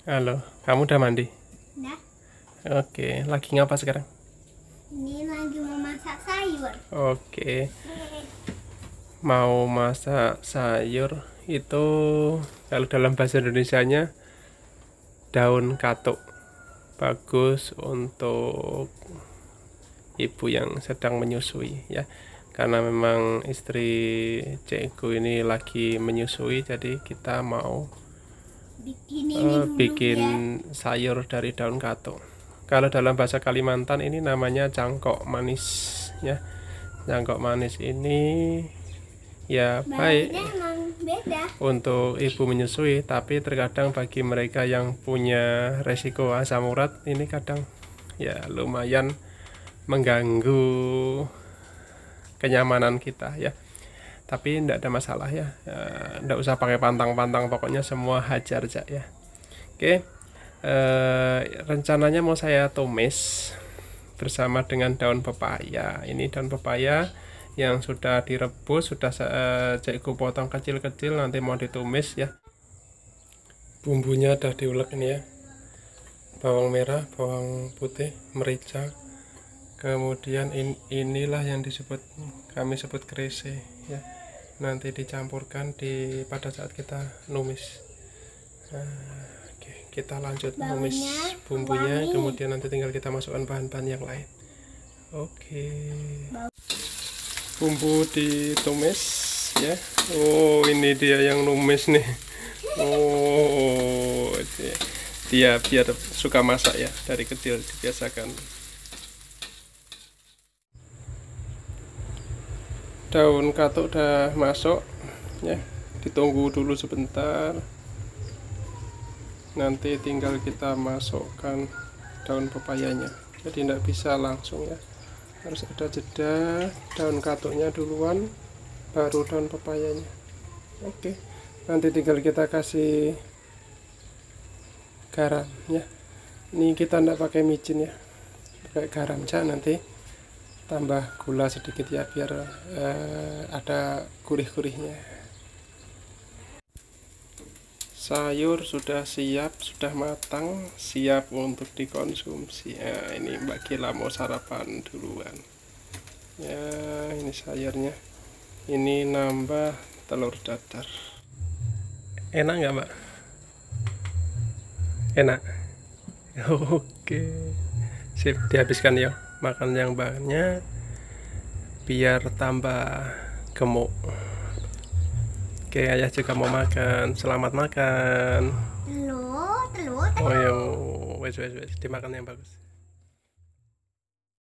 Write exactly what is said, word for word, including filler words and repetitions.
Halo, kamu udah mandi? Udah. Oke, lagi ngapa sekarang? Ini lagi mau masak sayur. Oke, mau masak sayur itu kalau dalam bahasa Indonesianya daun katuk. Bagus untuk ibu yang sedang menyusui ya. Karena memang istri Cikgu ini lagi menyusui, jadi kita mau Bikin ini uh, dulu bikin ya. sayur dari daun katuk. Kalau dalam bahasa Kalimantan ini namanya cangkok manis ya. Cangkok manis ini ya baik Baunya emang beda. untuk ibu menyusui, tapi terkadang bagi mereka yang punya resiko asam urat ini kadang ya lumayan mengganggu kenyamanan kita ya. Tapi tidak ada masalah ya, tidak usah pakai pantang-pantang, pokoknya semua hajar aja ya. Oke, eh, rencananya mau saya tumis bersama dengan daun pepaya. Ini daun pepaya yang sudah direbus, sudah saya Cikgu potong kecil-kecil, nanti mau ditumis ya. Bumbunya udah diulek ini ya, bawang merah, bawang putih, merica, kemudian in, inilah yang disebut kami sebut krese ya, nanti dicampurkan di pada saat kita numis. Nah, oke, kita lanjut numis bumbunya, wangi. kemudian nanti tinggal kita masukkan bahan-bahan yang lain. Oke, bumbu ditumis ya. Oh, ini dia yang numis nih. Oh, dia, dia biar suka masak ya, dari kecil dibiasakan. Daun katuk udah masuk ya, ditunggu dulu sebentar, nanti tinggal kita masukkan daun pepayanya, jadi tidak bisa langsung ya, harus ada jeda, daun katuknya duluan baru daun pepayanya. Oke, nanti tinggal kita kasih garam ya, ini kita tidak pakai micin ya, pakai garam aja, nanti tambah gula sedikit ya biar eh, ada gurih-gurihnya. Sayur sudah siap, sudah matang, siap untuk dikonsumsi ya. Ini Mbak Gila mau sarapan duluan ya. Ini sayurnya, ini nambah telur dadar. Enak nggak Mbak? Enak. Oke, sip, dihabiskan ya, makan yang banyak biar tambah gemuk. Oke, ayah juga mau makan, selamat makan. Telur, telur, Oh telur. yo, wes wes wes, dimakan yang bagus.